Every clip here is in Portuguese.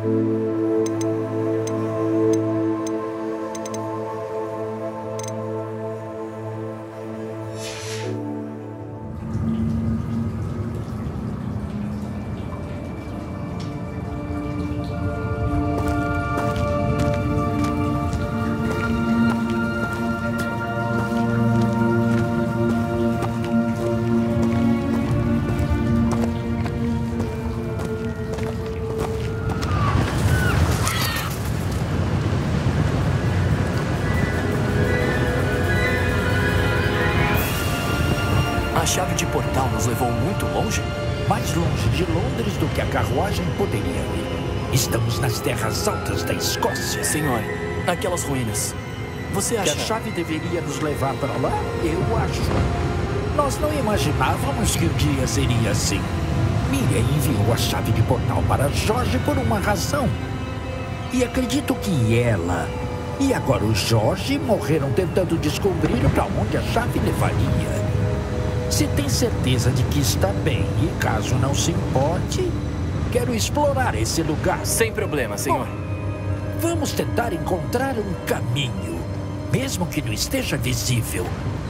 A chave de portal nos levou muito longe? Mais longe de Londres do que a carruagem poderia ir. Estamos nas terras altas da Escócia. Senhor, aquelas ruínas. Você Que acha... a chave deveria nos levar para lá? Eu acho. Nós não imaginávamos que o dia seria assim. Miriam enviou a chave de portal para Jorge por uma razão. E acredito que ela e agora o Jorge morreram tentando descobrir para onde a chave levaria. Se tem certeza de que está bem e caso não se importe, quero explorar esse lugar. Sem problema, senhor. Bom, vamos tentar encontrar um caminho, mesmo que não esteja visível.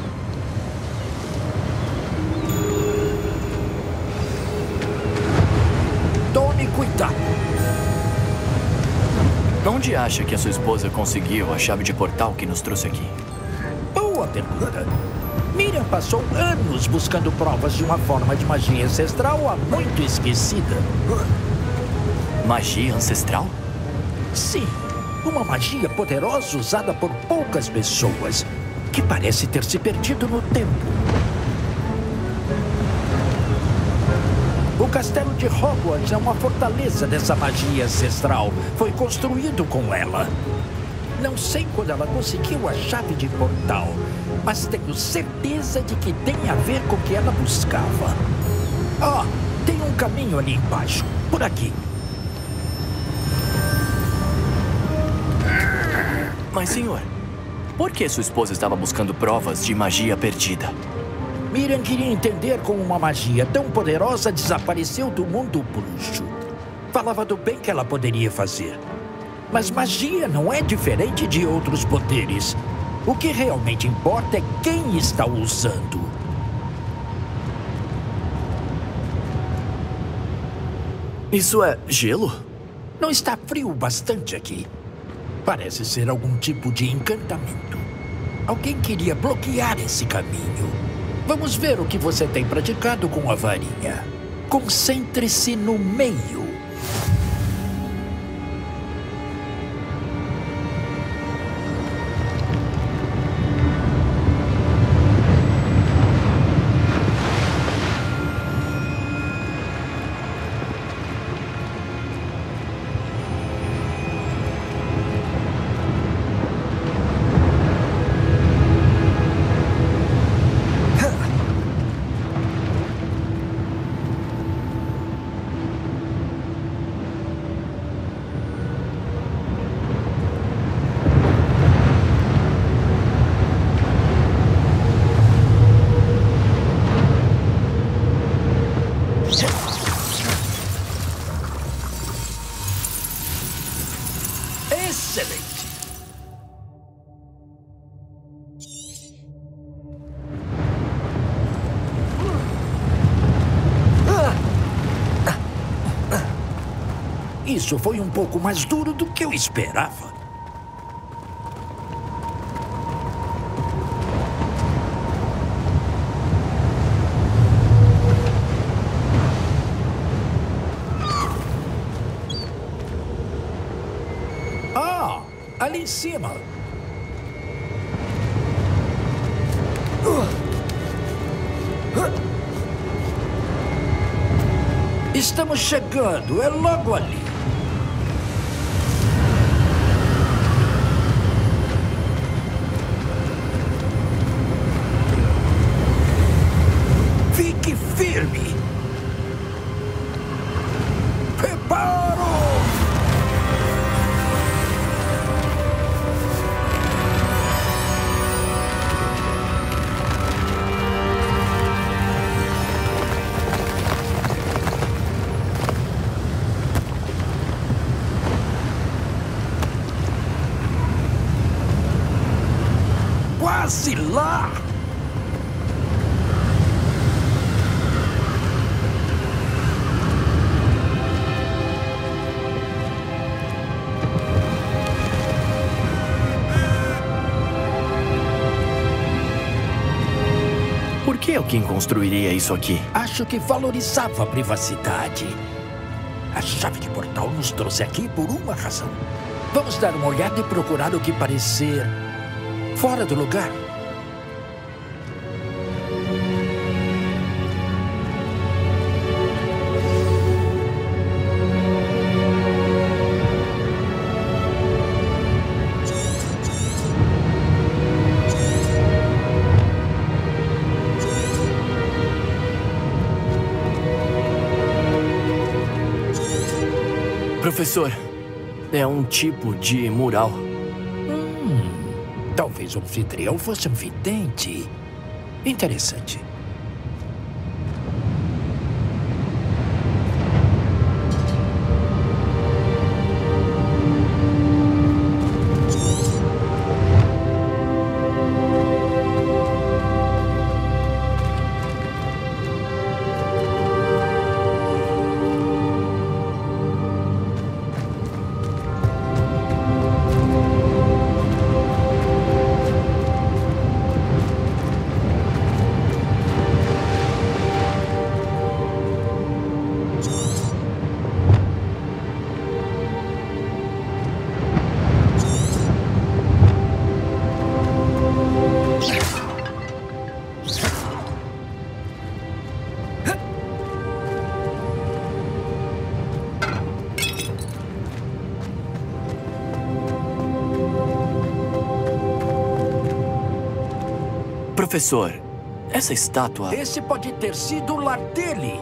Tome cuidado. Onde acha que a sua esposa conseguiu a chave de portal que nos trouxe aqui? Boa pergunta. Miriam passou anos buscando provas de uma forma de magia ancestral há muito esquecida. Magia ancestral? Sim, uma magia poderosa usada por poucas pessoas, que parece ter se perdido no tempo. O castelo de Hogwarts é uma fortaleza dessa magia ancestral. Foi construído com ela. Não sei quando ela conseguiu a chave de portal, mas tenho certeza de que tem a ver com o que ela buscava. Ah, tem um caminho ali embaixo, por aqui. Mas, senhor, por que sua esposa estava buscando provas de magia perdida? Miriam queria entender como uma magia tão poderosa desapareceu do mundo bruxo. Falava do bem que ela poderia fazer. Mas magia não é diferente de outros poderes. O que realmente importa é quem está usando. Isso é gelo? Não está frio bastante aqui. Parece ser algum tipo de encantamento. Alguém queria bloquear esse caminho. Vamos ver o que você tem praticado com a varinha. Concentre-se no meio. Excelente! Isso foi um pouco mais duro do que eu esperava. Ah, ali em cima. Estamos chegando, é logo ali. Fique firme. Preparo! vacilar! Por que alguém construiria isso aqui? Acho que valorizava a privacidade. A chave de portal nos trouxe aqui por uma razão. Vamos dar uma olhada e procurar o que parecer fora do lugar. Professor, é um tipo de mural. Talvez o anfitrião fosse um vidente. Interessante. Professor, essa estátua... Esse pode ter sido o lar dele.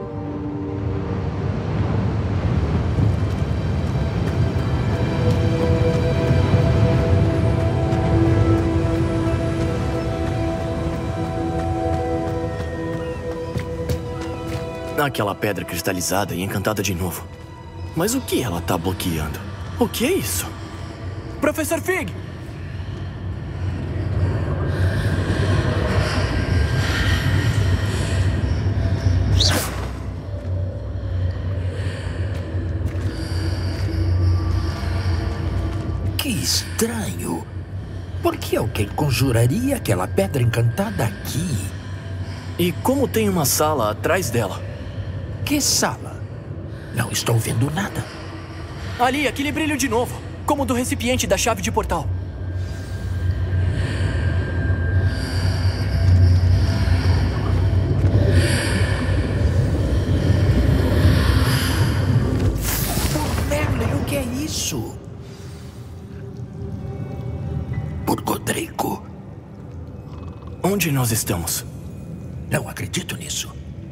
Aquela pedra cristalizada e encantada de novo. Mas o que ela tá bloqueando? O que é isso? Professor Fig! Que estranho. Por que alguém conjuraria aquela pedra encantada aqui? E como tem uma sala atrás dela? Que sala? Não estou vendo nada. Ali, aquele brilho de novo. Como do recipiente da chave de portal. Por Merlin, o que é isso? Por Godrico. Onde nós estamos? Não acredito nisso.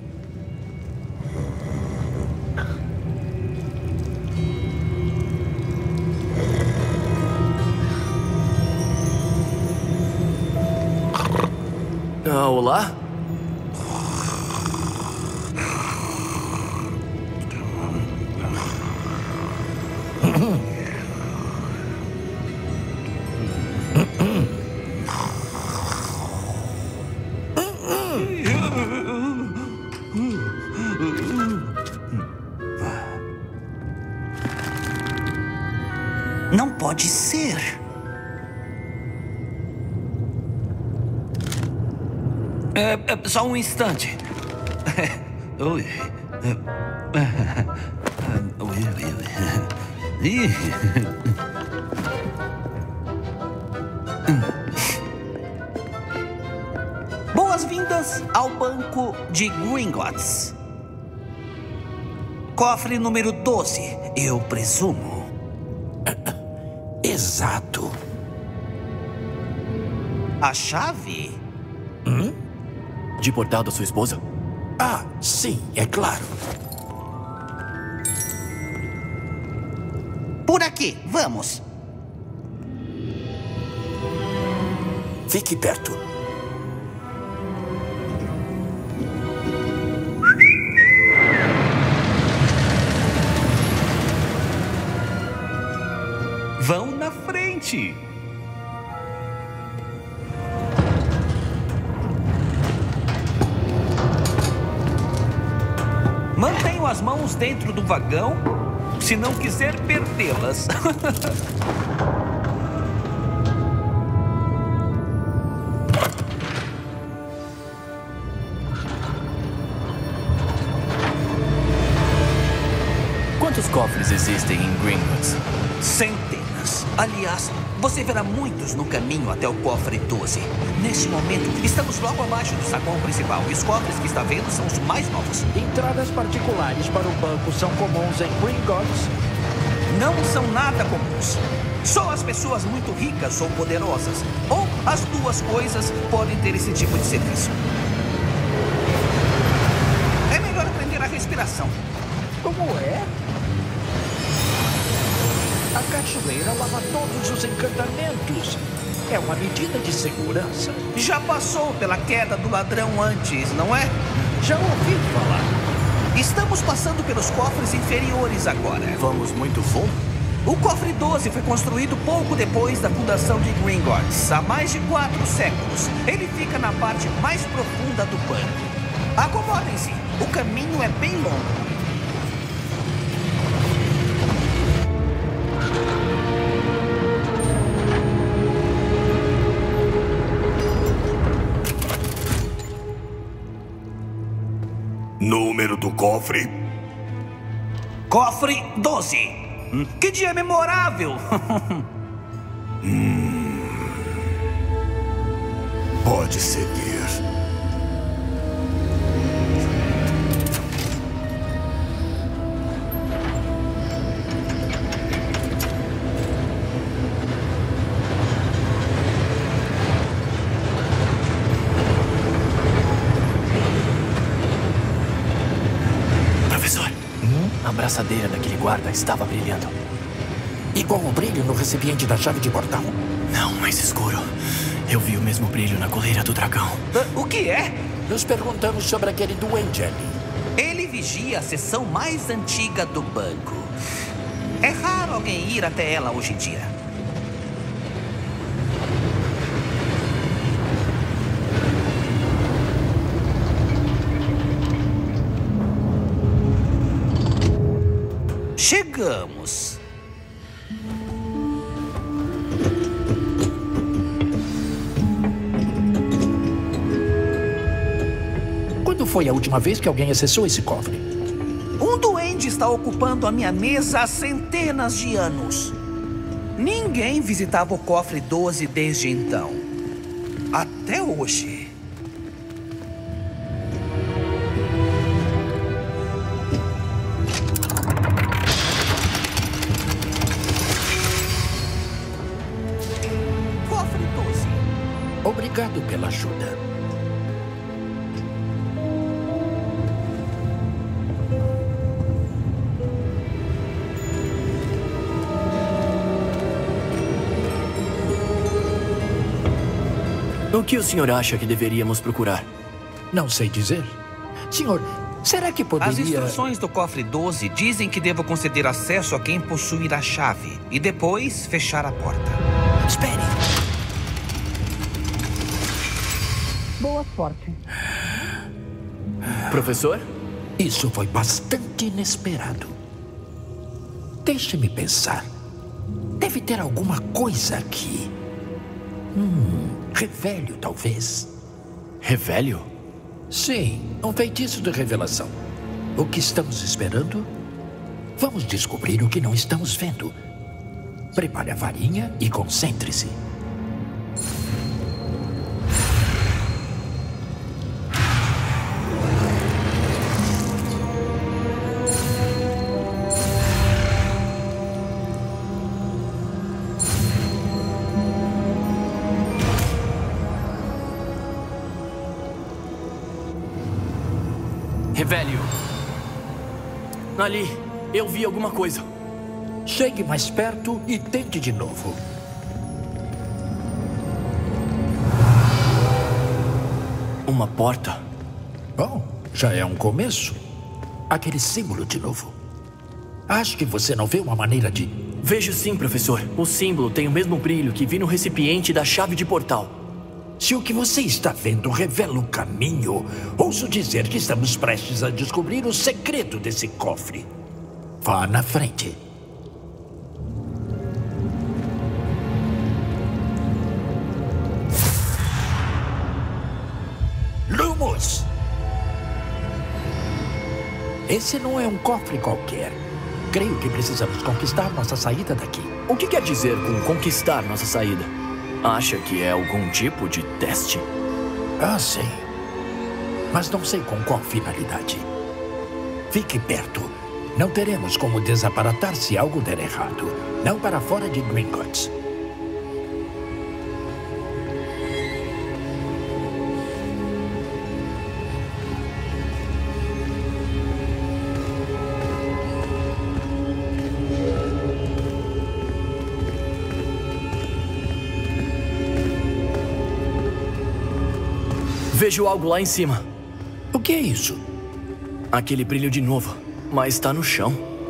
Olá? Não pode ser. Só um instante. Ui. Ih. Boas-vindas ao banco de Gringotts. Cofre número 12, eu presumo. Exato. A chave? De portal da sua esposa? Ah, sim, é claro. Por aqui, vamos. Fique perto. Vão na frente. Mantenho as mãos dentro do vagão, se não quiser perdê-las. Quantos cofres existem em Gringotts? Centenas. Aliás, você verá muitos no caminho até o cofre 12. Neste momento, estamos logo abaixo do saguão principal e os cofres que está vendo são os mais novos. Entradas particulares para o banco são comuns em Gringotts? Não são nada comuns. Só as pessoas muito ricas ou poderosas, ou as duas coisas, podem ter esse tipo de serviço. É melhor aprender a respiração. Como é? A cachoeira lava todos os encantamentos. É uma medida de segurança. Já passou pela queda do ladrão antes, não é? Já ouvi falar. Estamos passando pelos cofres inferiores agora. Vamos muito fundo? O cofre 12 foi construído pouco depois da fundação de Gringotts, há mais de 4 séculos. Ele fica na parte mais profunda do banco. Acomodem-se, o caminho é bem longo. Número do cofre? Cofre 12. Que dia memorável! Pode seguir. A braçadeira daquele guarda estava brilhando. Igual o brilho no recipiente da chave de portal? Não, mais escuro. Eu vi o mesmo brilho na coleira do dragão. O que é? Nos perguntamos sobre aquele duende ali. Ele vigia a seção mais antiga do banco. É raro alguém ir até ela hoje em dia. Chegamos. Quando foi a última vez que alguém acessou esse cofre? Um duende está ocupando a minha mesa há centenas de anos. Ninguém visitava o cofre 12 desde então. Até hoje. Obrigado pela ajuda. O que o senhor acha que deveríamos procurar? Não sei dizer. Senhor, será que poderia... As instruções do cofre 12 dizem que devo conceder acesso a quem possuir a chave e depois fechar a porta. Espere. Boa sorte. Professor? Isso foi bastante inesperado. Deixe-me pensar. Deve ter alguma coisa aqui. Revelio, talvez. Revelio? Sim, um feitiço de revelação. O que estamos esperando? Vamos descobrir o que não estamos vendo. Prepare a varinha e concentre-se. Revelio. Ali, eu vi alguma coisa. Chegue mais perto e tente de novo. Uma porta? Bom, já é um começo. Aquele símbolo de novo. Acho que você não vê uma maneira de... Vejo sim, professor. O símbolo tem o mesmo brilho que vi no recipiente da chave de portal. Se o que você está vendo revela o caminho, ouso dizer que estamos prestes a descobrir o segredo desse cofre. Vá na frente. Lumos! Esse não é um cofre qualquer. Creio que precisamos conquistar nossa saída daqui. O que quer dizer com conquistar nossa saída? Acha que é algum tipo de teste? Ah, sim. Mas não sei com qual finalidade. Fique perto. Não teremos como desaparatar se algo der errado. Não para fora de Gringotts. Vejo algo lá em cima. O que é isso? Aquele brilho de novo, mas está no chão.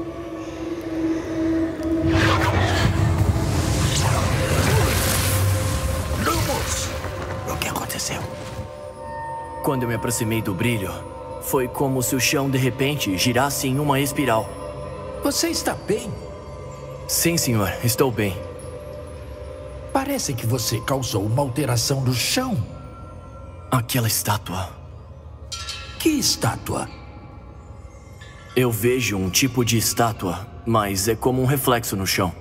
Lumos! O que aconteceu? Quando eu me aproximei do brilho, foi como se o chão de repente girasse em uma espiral. Você está bem? Sim, senhor, estou bem. Parece que você causou uma alteração no chão. Aquela estátua. Que estátua? Eu vejo um tipo de estátua, mas é como um reflexo no chão.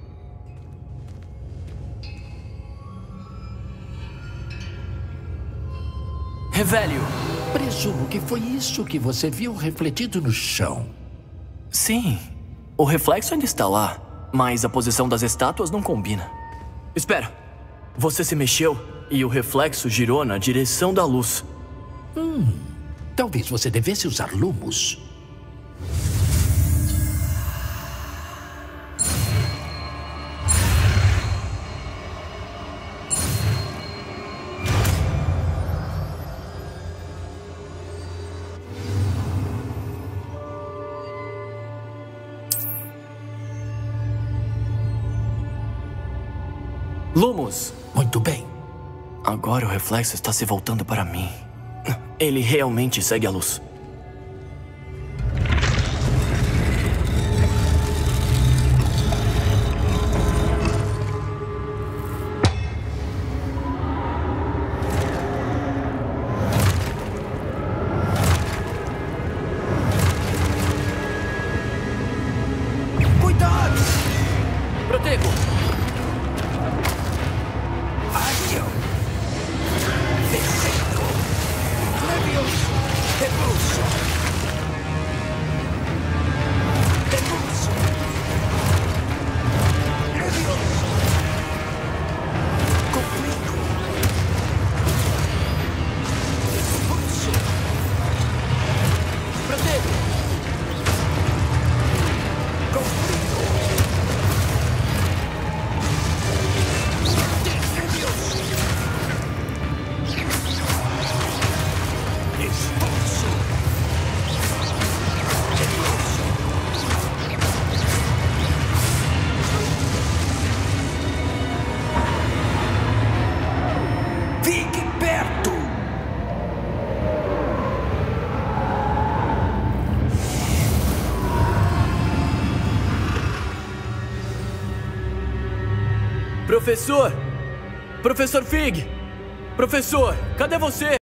Revelio! Presumo que foi isso que você viu refletido no chão. Sim, o reflexo ainda está lá, mas a posição das estátuas não combina. Espera, você se mexeu e o reflexo girou na direção da luz. Talvez você devesse usar lumos. Lumos! Muito bem. Agora o reflexo está se voltando para mim. Ele realmente segue a luz. Cuidado! Protego! Ariel! Descendo! Levioso! Repulso! Repulso! Levioso! Conflito! Repulso! Protego! Conflito! Levioso! Expulso! Repulso! Fique perto! Professor! Professor Fig! Professor, cadê você?